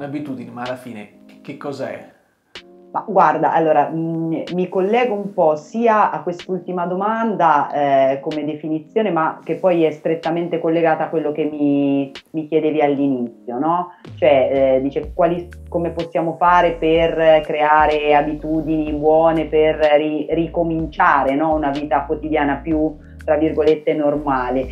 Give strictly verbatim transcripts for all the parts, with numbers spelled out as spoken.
un'abitudine, ma alla fine che, che cos'è? Ma guarda, allora mh, mi collego un po' sia a quest'ultima domanda eh, come definizione, ma che poi è strettamente collegata a quello che mi, mi chiedevi all'inizio, no? Cioè, eh, dice quali, come possiamo fare per creare abitudini buone, per ri- ricominciare, no? Una vita quotidiana più, tra virgolette, normale.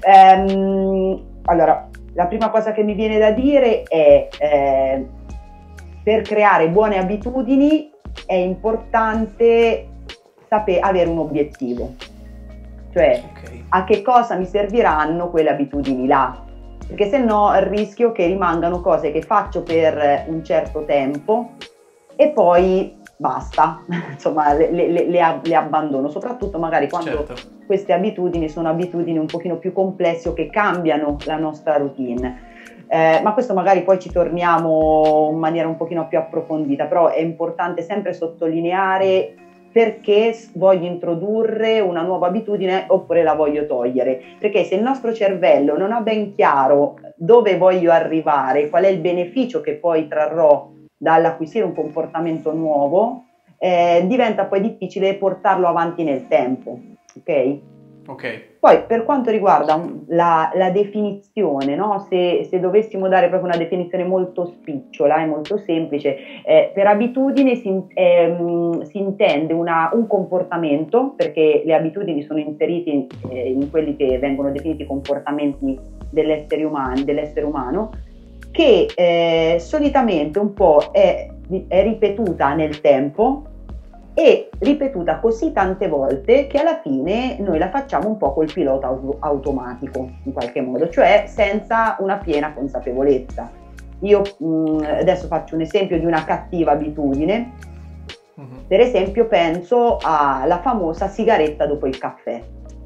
Ehm, allora, la prima cosa che mi viene da dire è eh, per creare buone abitudini è importante sapere avere un obiettivo, cioè Ok, a che cosa mi serviranno quelle abitudini là, perché se no il rischio che rimangano cose che faccio per un certo tempo e poi basta, insomma le, le, le, le abbandono, soprattutto magari quando certo. queste abitudini sono abitudini un pochino più complesse o che cambiano la nostra routine. Eh, ma questo magari poi ci torniamo in maniera un pochino più approfondita, però è importante sempre sottolineare perché voglio introdurre una nuova abitudine oppure la voglio togliere, perché se il nostro cervello non ha ben chiaro dove voglio arrivare, qual è il beneficio che poi trarrò dall'acquisire un comportamento nuovo, eh, diventa poi difficile portarlo avanti nel tempo, ok? Ok, Poi per quanto riguarda un- la, la definizione, no? se, se dovessimo dare proprio una definizione molto spicciola e molto semplice, eh, per abitudine si, in- ehm, si intende una- un comportamento, perché le abitudini sono inserite in, eh, in quelli che vengono definiti comportamenti dell'essere umano, dell'essere umano che eh, solitamente un po' è, è ripetuta nel tempo e ripetuta così tante volte che alla fine noi la facciamo un po' col pilota auto- automatico, in qualche modo, cioè senza una piena consapevolezza. Io mh, ok. adesso faccio un esempio di una cattiva abitudine, Mhm. per esempio penso alla famosa sigaretta dopo il caffè.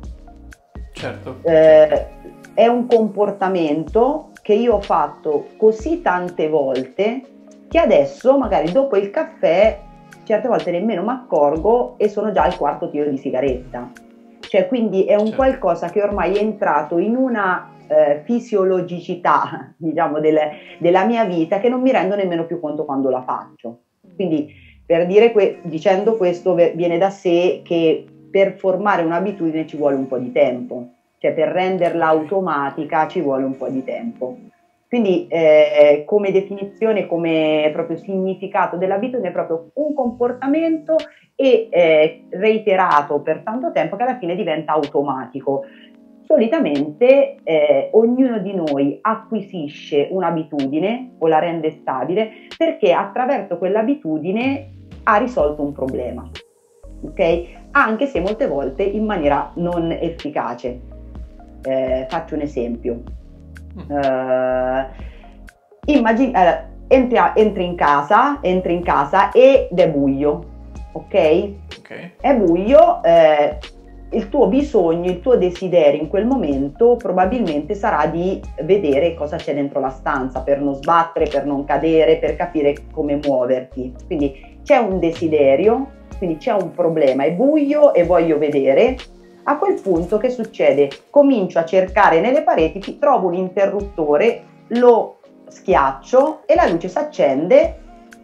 Certo, certo. Eh, è un comportamento che io ho fatto così tante volte che adesso magari dopo il caffè certe volte nemmeno mi accorgo e sono già al quarto tiro di sigaretta. Cioè, quindi è un Certo. qualcosa che ormai è entrato in una eh, fisiologicità, diciamo, del, della mia vita che non mi rendo nemmeno più conto quando la faccio. Quindi, per dire que- dicendo questo, viene da sé che per formare un'abitudine ci vuole un po' di tempo, cioè per renderla Ok. automatica ci vuole un po' di tempo. Quindi eh, come definizione, come proprio significato dell'abitudine è proprio un comportamento e eh, reiterato per tanto tempo che alla fine diventa automatico. Solitamente eh, ognuno di noi acquisisce un'abitudine o la rende stabile perché attraverso quell'abitudine ha risolto un problema, ok? Anche se molte volte in maniera non efficace. Eh, faccio un esempio. Mm. Eh, immagini, eh, entri, entri in casa, entri in casa ed è buio, ok? Ok. È buio, eh, il tuo bisogno, il tuo desiderio in quel momento probabilmente sarà di vedere cosa c'è dentro la stanza per non sbattere, per non cadere, per capire come muoverti. Quindi c'è un desiderio, quindi c'è un problema, è buio e voglio vedere. A quel punto che succede? Comincio a cercare nelle pareti, trovo un interruttore, lo schiaccio e la luce si accende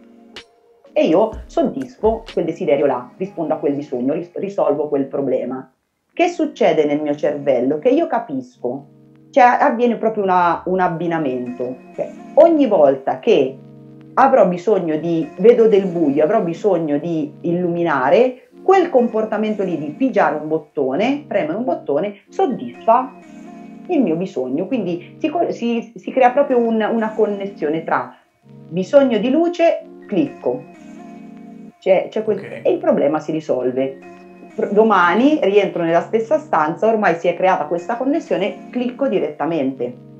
e io soddisfo quel desiderio là, rispondo a quel bisogno, risolvo quel problema. Che succede nel mio cervello? Che io capisco, cioè avviene proprio una, un abbinamento. Cioè, ogni volta che avrò bisogno di, vedo del buio, avrò bisogno di illuminare, quel comportamento lì di pigiare un bottone, premere un bottone, soddisfa il mio bisogno. Quindi si, si, si crea proprio un, una connessione tra bisogno di luce, clicco. C'è, c'è quel, Ok. e il problema si risolve. Domani rientro nella stessa stanza, ormai si è creata questa connessione, clicco direttamente.